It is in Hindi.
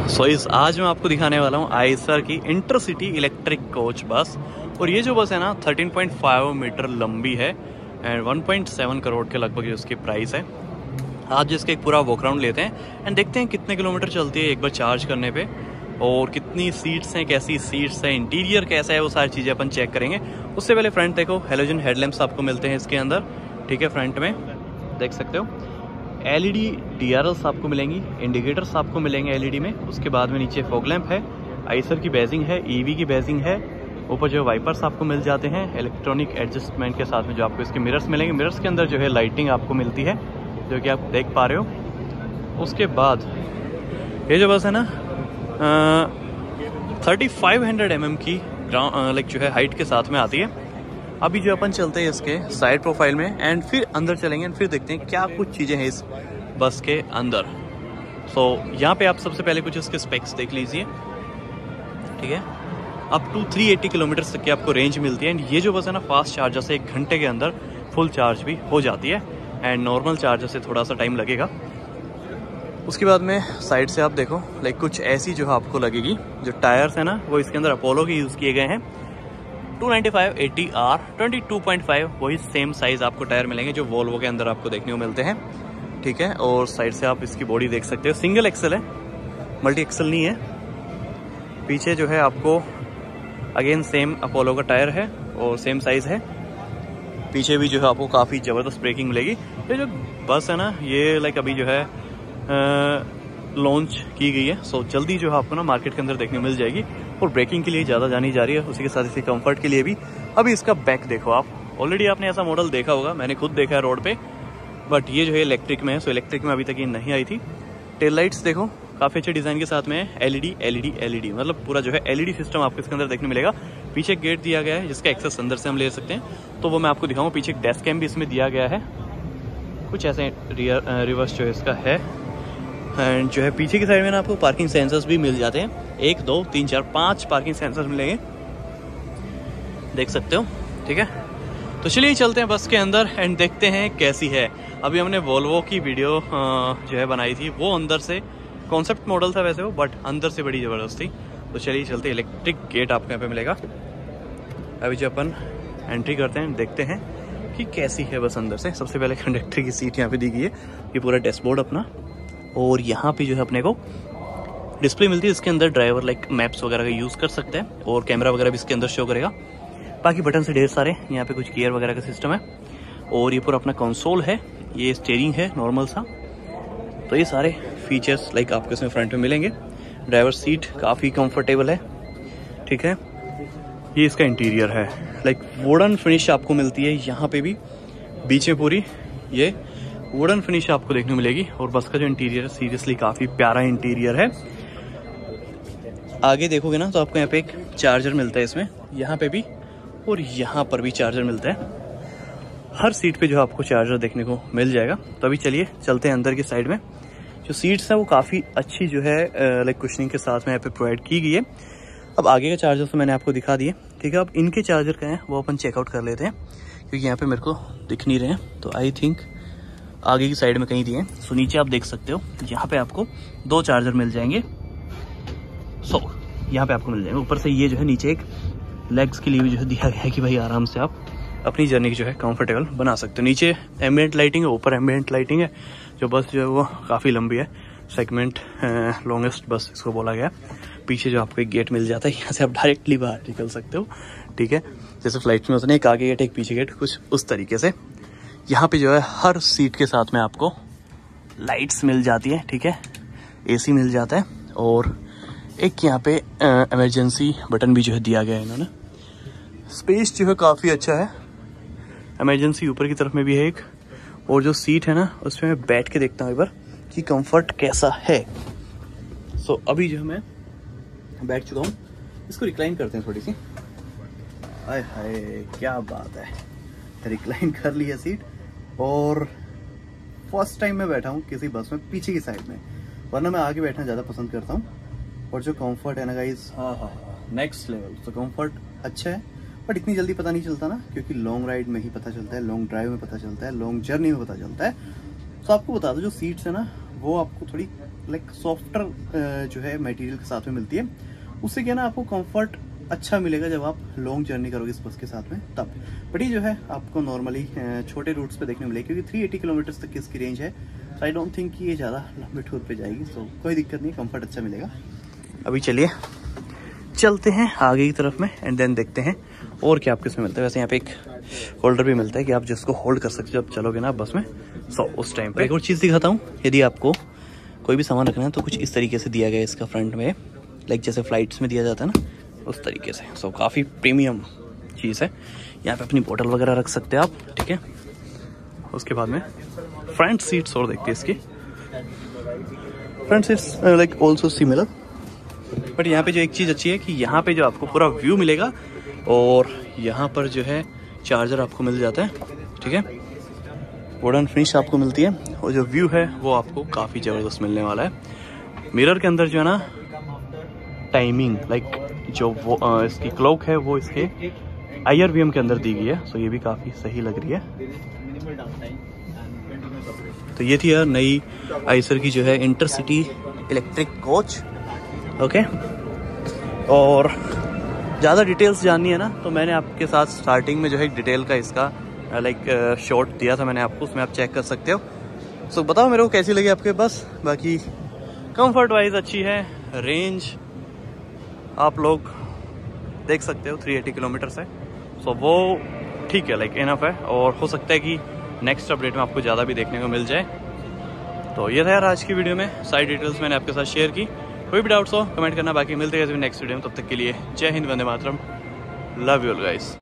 इस आज मैं आपको दिखाने वाला हूँ आइसर की इंटरसिटी इलेक्ट्रिक कोच बस। और ये जो बस है ना 13.5 मीटर लंबी है एंड 1.7 करोड़ के लगभग उसकी प्राइस है। आज इसका एक पूरा वॉक राउंड लेते हैं एंड देखते हैं कितने किलोमीटर चलती है एक बार चार्ज करने पे, और कितनी सीट्स हैं, कैसी सीट्स हैं, इंटीरियर कैसा है, वो सारी चीज़ें अपन चेक करेंगे। उससे पहले फ्रंट देखो, हेलोजन हेडलैम्प्स आपको मिलते हैं इसके अंदर, ठीक है। फ्रंट में देख सकते हो LED DRLs आपको मिलेंगी, इंडिकेटर्स आपको मिलेंगे LED में। उसके बाद में नीचे फॉग लैंप है, आइसर की बैजिंग है, EV की बैजिंग है। ऊपर जो वाइपर्स आपको मिल जाते हैं इलेक्ट्रॉनिक एडजस्टमेंट के साथ में, जो आपको इसके मिरर्स मिलेंगे। मिरर्स के अंदर जो है लाइटिंग आपको मिलती है, जो कि आप देख पा रहे हो। उसके बाद ये जो बस है ना 3500 mm की ग्राउंड जो है हाइट के साथ में आती है। अभी जो अपन चलते हैं इसके साइड प्रोफाइल में एंड फिर अंदर चलेंगे एंड फिर देखते हैं क्या कुछ चीज़ें हैं इस बस के अंदर। यहाँ पे आप सबसे पहले कुछ इसके स्पेक्स देख लीजिए, ठीक है। अप टू 380 किलोमीटर तक की आपको रेंज मिलती है एंड ये जो बस है ना फास्ट चार्जर से 1 घंटे के अंदर फुल चार्ज भी हो जाती है एंड नॉर्मल चार्जर से थोड़ा सा टाइम लगेगा। उसके बाद में साइड से आप देखो कुछ ऐसी जो आपको लगेगी, जो टायर्स है ना वो इसके अंदर अपोलो के यूज़ किए गए हैं। 295 80R 22.5 वही सेम साइज आपको टायर मिलेंगे जो वोल्वो के अंदर आपको देखने को मिलते हैं, ठीक है। और साइड से आप इसकी बॉडी देख सकते हो, सिंगल एक्सल है, मल्टी एक्सल नहीं है। पीछे जो है आपको अगेन सेम अपोलो का टायर है और सेम साइज है। पीछे भी जो है आपको काफ़ी ज़बरदस्त ब्रेकिंग मिलेगी। ये जो बस है ना ये अभी जो है लॉन्च की गई है, जल्दी जो है आपको ना मार्केट के अंदर देखने को मिल जाएगी। और ब्रेकिंग के लिए ज़्यादा जानी जा रही है, उसी के साथ इसी कंफर्ट के लिए भी। अभी इसका बैक देखो आप, ऑलरेडी आपने ऐसा मॉडल देखा होगा, मैंने खुद देखा है रोड पे, बट ये जो है इलेक्ट्रिक में है। इलेक्ट्रिक में अभी तक ये नहीं आई थी। टेल लाइट्स देखो काफ़ी अच्छे डिज़ाइन के साथ में है, LED मतलब पूरा जो है LED सिस्टम आपको इसके अंदर देखने मिलेगा। पीछे एक गेट दिया गया है जिसका एक्सेस अंदर से हम ले सकते हैं, तो वो मैं आपको दिखाऊंगा। पीछे एक डेस्क कैम भी इसमें दिया गया है, कुछ ऐसे रिवर्स जो है इसका है। एंड जो है पीछे की साइड में ना आपको पार्किंग सेंसर्स भी मिल जाते हैं, 1 2 3 4 5 पार्किंग सेंसर्स मिलेंगे, देख सकते हो, ठीक है। तो चलिए चलते हैं बस के अंदर एंड देखते हैं कैसी है। अभी हमने वोल्वो की वीडियो जो है बनाई थी, वो अंदर से कॉन्सेप्ट मॉडल था वैसे वो, बट अंदर से बड़ी ज़बरदस्त थी। तो चलिए चलते, इलेक्ट्रिक गेट आपको यहाँ पे मिलेगा। अभी जो अपन एंट्री करते हैं, देखते हैं कि कैसी है बस अंदर से। सबसे पहले कंडक्टर की सीट यहाँ पे दी गई है, ये पूरा डैशबोर्ड अपना, और यहाँ पे जो है अपने को डिस्प्ले मिलती है। इसके अंदर ड्राइवर मैप्स वगैरह का यूज़ कर सकते हैं और कैमरा वगैरह भी इसके अंदर शो करेगा। बाकी बटन से ढेर सारे, यहाँ पे कुछ गियर वगैरह का सिस्टम है, और ये पूरा अपना कंसोल है, ये स्टीयरिंग है नॉर्मल सा। तो ये सारे फीचर्स आपको इसमें फ्रंट में मिलेंगे। ड्राइवर सीट काफ़ी कंफर्टेबल है, ठीक है। ये इसका इंटीरियर है, वुडन फिनिश आपको मिलती है यहाँ पे भी, बीच में पूरी ये वुडन फिनिश आपको देखने को मिलेगी। और बस का जो इंटीरियर है सीरियसली काफ़ी प्यारा इंटीरियर है। आगे देखोगे ना तो आपको यहाँ पे एक चार्जर मिलता है इसमें, यहाँ पे भी और यहाँ पर भी चार्जर मिलता है। हर सीट पे जो आपको चार्जर देखने को मिल जाएगा। तो अभी चलिए चलते हैं अंदर की साइड में। जो सीट्स हैं वो काफ़ी अच्छी जो है कुशनिंग के साथ में यहाँ पे प्रोवाइड की गई है। अब आगे का चार्जर तो मैंने आपको दिखा दिए, ठीक है। अब इनके चार्जर क्या हैं वो अपन चेकआउट कर लेते हैं, क्योंकि यहाँ पे मेरे को दिख नहीं रहे हैं। तो आई थिंक आगे की साइड में कहीं दिए हैं। सो नीचे आप देख सकते हो, यहाँ पे आपको 2 चार्जर मिल जाएंगे। यहाँ पे आपको मिल जाएंगे। ऊपर से ये जो है नीचे एक लेग्स के लिए भी जो है दिया गया है कि भाई आराम से आप अपनी जर्नी की जो है कंफर्टेबल बना सकते हो। नीचे एम्बिएंट लाइटिंग है, ऊपर एम्बिएंट लाइटिंग है। जो बस जो है वो काफ़ी लंबी है, सेगमेंट लॉन्गेस्ट बस इसको बोला गया। पीछे जो आपको एक गेट मिल जाता है, यहाँ से आप डायरेक्टली बाहर निकल सकते हो, ठीक है। जैसे फ्लाइट में होता है एक आगे गेट एक पीछे गेट, कुछ उस तरीके से। यहाँ पे जो है हर सीट के साथ में आपको लाइट्स मिल जाती है, ठीक है। AC मिल जाता है, और एक यहाँ पे इमरजेंसी बटन भी जो है दिया गया है इन्होंने। स्पेस जो है काफ़ी अच्छा है। इमरजेंसी ऊपर की तरफ में भी है एक, और जो सीट है ना उसमें मैं बैठ के देखता हूँ एक बार कि कंफर्ट कैसा है। अभी जो है मैं बैठ चुका हूँ, इसको रिक्लाइन करते हैं थोड़ी सी। हाय हाय क्या बात है, रिक्लाइन कर ली है सीट। और फर्स्ट टाइम मैं बैठा हूँ किसी बस में पीछे की साइड में, वरना मैं आगे बैठना ज़्यादा पसंद करता हूँ। और जो कंफर्ट है ना गाइस, हाँ नेक्स्ट लेवल। तो कंफर्ट अच्छा है, बट इतनी जल्दी पता नहीं चलता ना, क्योंकि लॉन्ग राइड में ही पता चलता है, लॉन्ग ड्राइव में पता चलता है, लॉन्ग जर्नी में पता चलता है। तो आपको बता दो जो सीट्स है ना वो आपको थोड़ी लाइक सॉफ्टर जो है मटेरियल के साथ में मिलती है। उससे क्या ना आपको कंफर्ट अच्छा मिलेगा जब आप लॉन्ग जर्नी करोगे इस बस के साथ में तब। बट ये जो है आपको नॉर्मली छोटे रूट्स पे देखने मिलेगी, क्योंकि 380 किलोमीटर तक की इसकी रेंज है। सो आई डोंट थिंक कि ये ज़्यादा लंबे टूर पे जाएगी, सो कोई दिक्कत नहीं, कंफर्ट अच्छा मिलेगा। अभी चलिए चलते हैं आगे की तरफ में एंड देन देखते हैं और क्या आपको इसमें मिलता है। वैसे यहाँ पे एक होल्डर भी मिलता है कि आप जिसको होल्ड कर सकते हो जब चलोगे ना बस में। सो उस टाइम पे एक और चीज़ दिखाता हूँ, यदि आपको कोई भी सामान रखना है तो कुछ इस तरीके से दिया गया है इसका फ्रंट में, लाइक जैसे फ्लाइट्स में दिया जाता है ना उस तरीके से। सो काफ़ी प्रीमियम चीज़ है। यहाँ पे अपनी बोतल वगैरह रख सकते हैं आप, ठीक है। उसके बाद में फ्रंट सीट्स और देखते हैं इसकी। Front seats like also similar, but यहाँ पे जो एक चीज़ अच्छी है कि यहाँ पे जो आपको पूरा व्यू मिलेगा और यहाँ पर जो है चार्जर आपको मिल जाता है, ठीक है। वुडन फिनिश आपको मिलती है और जो व्यू है वो आपको काफ़ी ज़बरदस्त मिलने वाला है। मिरर के अंदर जो है ना टाइमिंग लाइक जो वो इसकी क्लॉक है वो इसके IRBM के अंदर दी गई है। सो ये भी काफ़ी सही लग रही है। तो ये थी यार नई आइसर की जो है इंटरसिटी इलेक्ट्रिक कोच, ओके। और ज़्यादा डिटेल्स जाननी है ना तो मैंने आपके साथ स्टार्टिंग में जो है डिटेल का इसका लाइक शॉर्ट दिया था मैंने आपको, उसमें आप चेक कर सकते हो। सो बताओ मेरे को कैसी लगी आपके बस। बाकी कंफर्ट वाइज अच्छी है, रेंज आप लोग देख सकते हो 380 किलोमीटर है। सो वो ठीक है, लाइक इनफ है। और हो सकता है कि नेक्स्ट अपडेट में आपको ज़्यादा भी देखने को मिल जाए। तो ये था यार आज की वीडियो में, सारी डिटेल्स मैंने आपके साथ शेयर की। कोई भी डाउट्स हो कमेंट करना, बाकी मिलते हैं नेक्स्ट वीडियो में। तब तक के लिए जय हिंद, वंदे मातरम, लव यू ऑल गाइस।